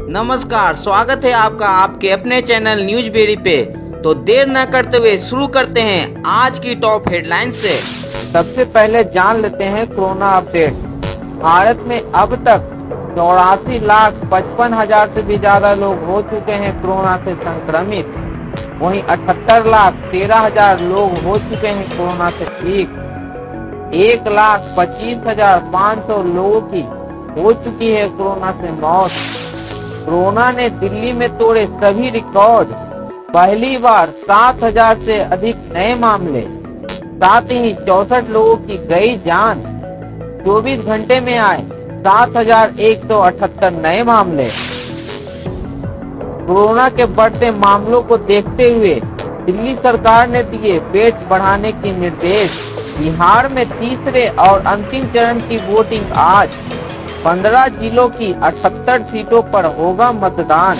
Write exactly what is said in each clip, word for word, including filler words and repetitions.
नमस्कार, स्वागत है आपका आपके अपने चैनल न्यूज बेरी पे। तो देर न करते हुए शुरू करते हैं आज की टॉप हेडलाइन से। सबसे पहले जान लेते हैं कोरोना अपडेट। भारत में अब तक चौरासी लाख पचपन हजार से भी ज्यादा लोग हो चुके हैं कोरोना से संक्रमित। वहीं अठहत्तर लाख तेरह हजार लोग हो चुके हैं कोरोना से ठीक। एक लाख पच्चीस हजार पाँच सौ लोगों की हो चुकी है कोरोना से मौत। कोरोना ने दिल्ली में तोड़े सभी रिकॉर्ड। पहली बार सात हजार से अधिक नए मामले, साथ ही चौसठ लोगों की गई जान। चौबीस घंटे में आए सात हजार एक सौ अठहत्तर नए मामले। कोरोना के बढ़ते मामलों को देखते हुए दिल्ली सरकार ने दिए बेड बढ़ाने के निर्देश। बिहार में तीसरे और अंतिम चरण की वोटिंग आज। पंद्रह जिलों की अठहत्तर सीटों पर होगा मतदान।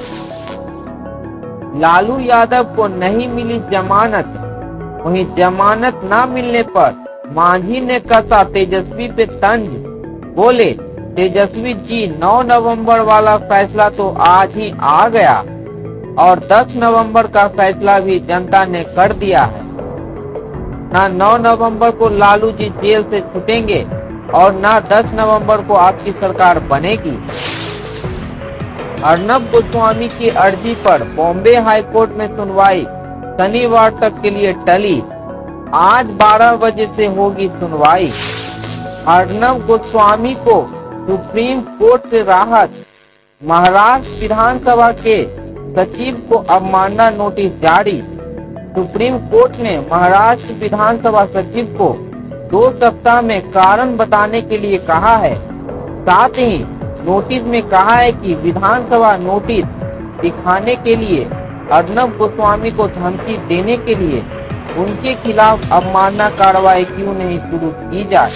लालू यादव को नहीं मिली जमानत, वहीं जमानत न मिलने पर मांझी ने कसा तेजस्वी पे तंज। बोले, तेजस्वी जी नौ नवंबर वाला फैसला तो आज ही आ गया और दस नवंबर का फैसला भी जनता ने कर दिया है। न नौ नवंबर को लालू जी जेल से छूटेंगे और न दस नवंबर को आपकी सरकार बनेगी। अर्नब गोस्वामी की अर्जी पर बॉम्बे हाई कोर्ट में सुनवाई शनिवार तक के लिए टली। आज बारह बजे से होगी सुनवाई। अर्नब गोस्वामी को सुप्रीम कोर्ट से राहत। महाराष्ट्र विधानसभा के सचिव को अवमानना नोटिस जारी। सुप्रीम कोर्ट ने महाराष्ट्र विधानसभा सचिव को दो सप्ताह में कारण बताने के लिए कहा है। साथ ही नोटिस में कहा है कि विधानसभा नोटिस दिखाने के लिए अर्नब गोस्वामी को धमकी देने के लिए उनके खिलाफ अवमानना कार्रवाई क्यों नहीं शुरू की जाए।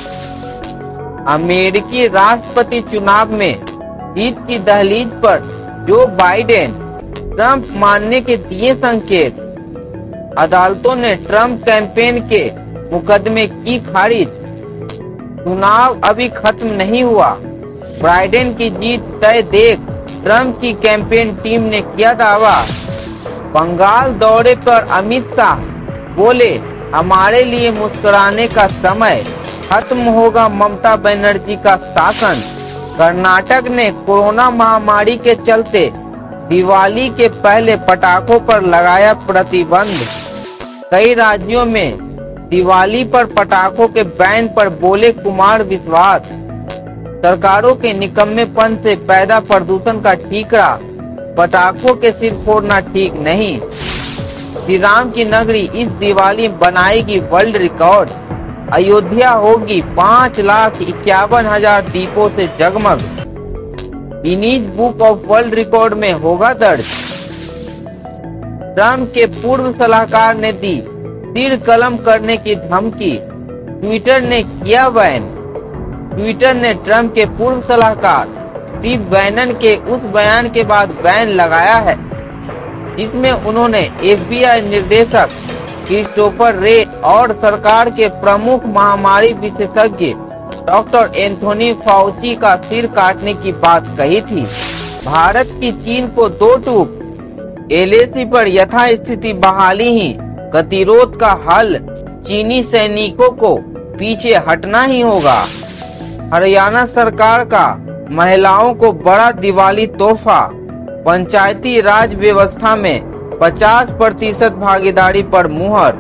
अमेरिकी राष्ट्रपति चुनाव में जीत की दहलीज पर जो बाइडेन ट्रंप मानने के दिए संकेत। अदालतों ने ट्रंप कैंपेन के मुकदमे की खारिज। चुनाव अभी खत्म नहीं हुआ, बाइडेन की जीत तय देख ट्रंप की कैंपेन टीम ने किया दावा। बंगाल दौरे पर अमित शाह बोले, हमारे लिए मुस्कुराने का समय, खत्म होगा ममता बनर्जी का शासन। कर्नाटक ने कोरोना महामारी के चलते दिवाली के पहले पटाखों पर लगाया प्रतिबंध। कई राज्यों में दिवाली पर पटाखों के बैन पर बोले कुमार विश्वास। सरकारों के निकम्मेपन से पैदा प्रदूषण का ठीकरा, पटाखों के सिर फोड़ना ठीक नहीं। श्री राम की नगरी इस दिवाली बनाएगी वर्ल्ड रिकॉर्ड। अयोध्या होगी पाँच लाख इक्यावन हजार दीपों से जगमग। Guinness book of world record में होगा दर्ज। ट्रंप के पूर्व सलाहकार ने दी तीर कलम करने की धमकी। ट्विटर ने किया बैन। ट्विटर ने ट्रंप के पूर्व सलाहकार स्टीव बैनन के उस बयान के बाद बैन लगाया है जिसमें उन्होंने एफबीआई निर्देशक क्रिस्टोफर रे और सरकार के प्रमुख महामारी विशेषज्ञ डॉक्टर एंथोनी फाउची का सिर काटने की बात कही थी। भारत की चीन को दो टूक। एलएसी पर यथास्थिति बहाली ही गतिरोध का हल। चीनी सैनिकों को पीछे हटना ही होगा। हरियाणा सरकार का महिलाओं को बड़ा दिवाली तोहफा। पंचायती राज व्यवस्था में पचास प्रतिशत भागीदारी पर मुहर।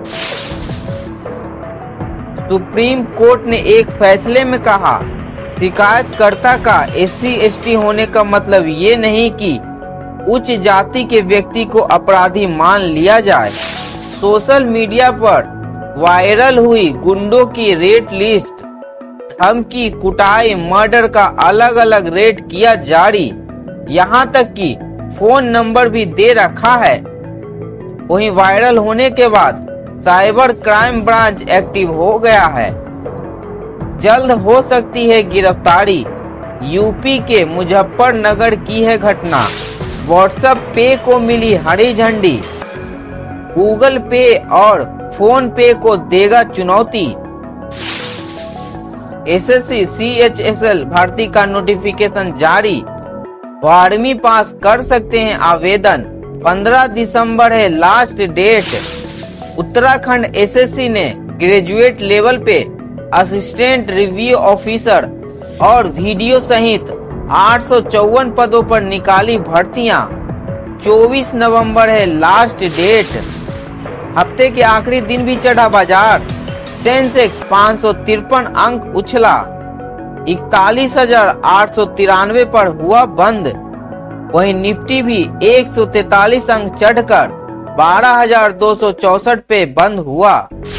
सुप्रीम कोर्ट ने एक फैसले में कहा, शिकायतकर्ता का एससी एसटी होने का मतलब ये नहीं कि उच्च जाति के व्यक्ति को अपराधी मान लिया जाए। सोशल मीडिया पर वायरल हुई गुंडों की रेट लिस्ट। धमकी, कुटाई, मर्डर का अलग अलग रेट किया जारी। यहाँ तक कि फोन नंबर भी दे रखा है। वहीं वायरल होने के बाद साइबर क्राइम ब्रांच एक्टिव हो गया है। जल्द हो सकती है गिरफ्तारी। यूपी के मुजफ्फरनगर की है घटना। व्हाट्सएप पे को मिली हरी झंडी। गूगल पे और फोन पे को देगा चुनौती। एसएससी सीएचएसएल भर्ती का नोटिफिकेशन जारी। बारहवीं पास कर सकते हैं आवेदन। पंद्रह दिसंबर है लास्ट डेट। उत्तराखंड एसएससी ने ग्रेजुएट लेवल पे असिस्टेंट रिव्यू ऑफिसर और वीडियो सहित आठ सौ चौवन पदों पर निकाली भर्तियां। चौबीस नवंबर है लास्ट डेट। हफ्ते के आखिरी दिन भी चढ़ा बाजार। सेंसेक्स पाँच सौ तिरपन अंक उछला, इकतालीस हजार आठ सौ तिरानवे पर हुआ बंद। वहीं निफ्टी भी एक सौ तैतालीस अंक चढ़कर बारह हजार दो सौ चौसठ पे बंद हुआ।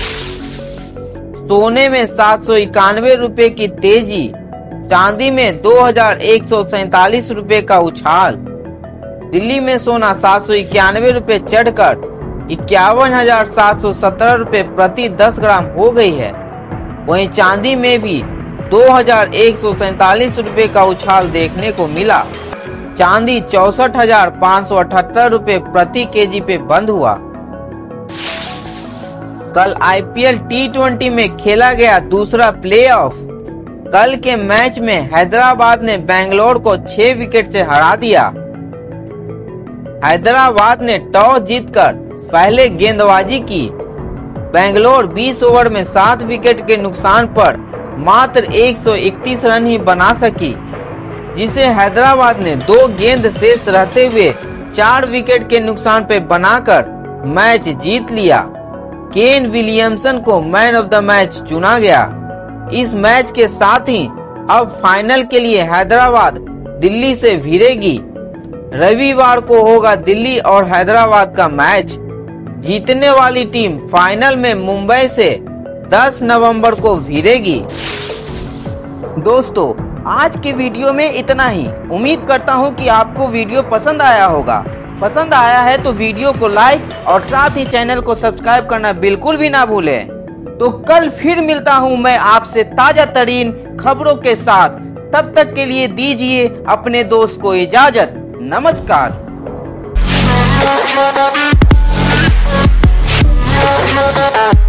सोने में सात सौ इक्यानवे रूपए की तेजी, चांदी में दो हजार एक सौ सैतालीस रूपए का उछाल। दिल्ली में सोना सात सौ इक्यानवे रूपए चढ़कर इक्यावन हजार सात सौ सत्रह रूपए प्रति दस ग्राम हो गई है। वहीं चांदी में भी दो हजार एक सौ सैतालीस रूपए का उछाल देखने को मिला। चांदी चौसठ हजार पाँच सौ अठहत्तर रूपए प्रति केजी पे बंद हुआ। कल आईपीएल टी ट्वेंटी में खेला गया दूसरा प्लेऑफ। कल के मैच में हैदराबाद ने बेंगलोर को छह विकेट से हरा दिया। हैदराबाद ने टॉस जीतकर पहले गेंदबाजी की। बेंगलोर बीस ओवर में सात विकेट के नुकसान पर मात्र एक सौ इकतीस रन ही बना सकी, जिसे हैदराबाद ने दो गेंद शेष रहते हुए चार विकेट के नुकसान पे बनाकर मैच जीत लिया। केन विलियमसन को मैन ऑफ द मैच चुना गया। इस मैच के साथ ही अब फाइनल के लिए हैदराबाद दिल्ली से भिड़ेगी। रविवार को होगा दिल्ली और हैदराबाद का मैच। जीतने वाली टीम फाइनल में मुंबई से दस नवंबर को भिड़ेगी। दोस्तों, आज के वीडियो में इतना ही। उम्मीद करता हूं कि आपको वीडियो पसंद आया होगा। पसंद आया है तो वीडियो को लाइक और साथ ही चैनल को सब्सक्राइब करना बिल्कुल भी ना भूलें। तो कल फिर मिलता हूं मैं आपसे ताजा तरीन खबरों के साथ। तब तक के लिए दीजिए अपने दोस्त को इजाजत। नमस्कार। We'll be right back.